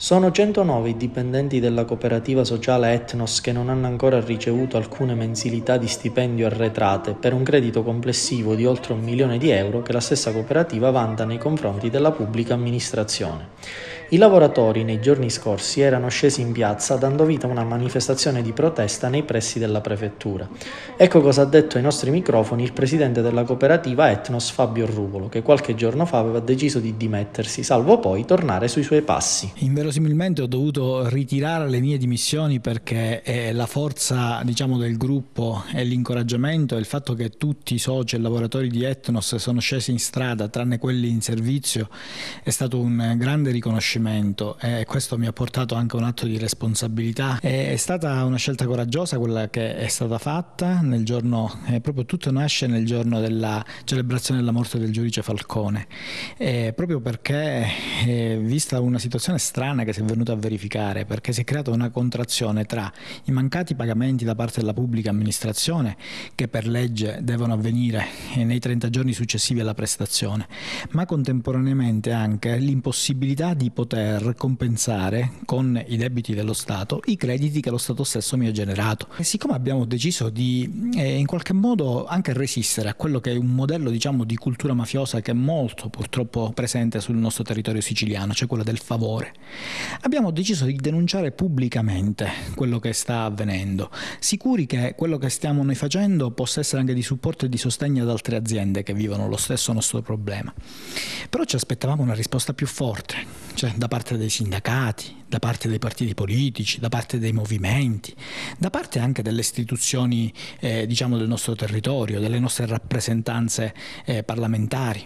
Sono 109 i dipendenti della cooperativa sociale Etnos che non hanno ancora ricevuto alcune mensilità di stipendio arretrate per un credito complessivo di oltre 1 milione di euro che la stessa cooperativa vanta nei confronti della pubblica amministrazione. I lavoratori nei giorni scorsi erano scesi in piazza dando vita a una manifestazione di protesta nei pressi della prefettura. Ecco cosa ha detto ai nostri microfoni il presidente della cooperativa Etnos, Fabio Ruvolo, che qualche giorno fa aveva deciso di dimettersi, salvo poi tornare sui suoi passi. Inverosimilmente ho dovuto ritirare le mie dimissioni perché la forza, del gruppo e l'incoraggiamento e il fatto che tutti i soci e lavoratori di Etnos sono scesi in strada, tranne quelli in servizio, è stato un grande riconoscimento e questo mi ha portato anche a un atto di responsabilità. È stata una scelta coraggiosa quella che è stata fatta nel giorno, proprio tutto nasce nel giorno della celebrazione della morte del giudice Falcone, proprio perché vista una situazione strana che si è venuta a verificare, perché si è creata una contrazione tra i mancati pagamenti da parte della pubblica amministrazione, che per legge devono avvenire nei 30 giorni successivi alla prestazione, ma contemporaneamente anche l'impossibilità di poter compensare con i debiti dello Stato i crediti che lo Stato stesso mi ha generato. E siccome abbiamo deciso di in qualche modo anche resistere a quello che è un modello di cultura mafiosa che è molto purtroppo presente sul nostro territorio siciliano, cioè quella del favore, abbiamo deciso di denunciare pubblicamente quello che sta avvenendo, sicuri che quello che stiamo noi facendo possa essere anche di supporto e di sostegno ad altre aziende che vivono lo stesso nostro problema. Però ci aspettavamo una risposta più forte, cioè da parte dei sindacati, da parte dei partiti politici, da parte dei movimenti, da parte anche delle istituzioni del nostro territorio, delle nostre rappresentanze parlamentari.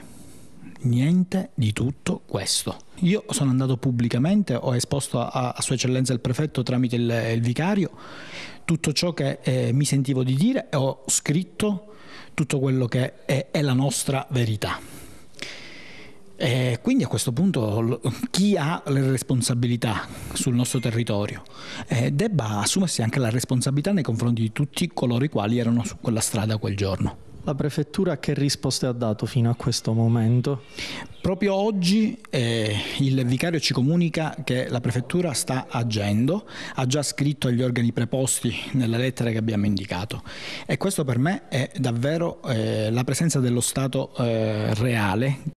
Niente di tutto questo. Io sono andato pubblicamente, ho esposto a Sua Eccellenza il Prefetto tramite il vicario tutto ciò che mi sentivo di dire e ho scritto tutto quello che è la nostra verità. E quindi a questo punto chi ha le responsabilità sul nostro territorio debba assumersi anche la responsabilità nei confronti di tutti coloro i quali erano su quella strada quel giorno. La prefettura che risposte ha dato fino a questo momento? Proprio oggi il vicario ci comunica che la prefettura sta agendo, ha già scritto agli organi preposti nelle lettere che abbiamo indicato, e questo per me è davvero la presenza dello Stato reale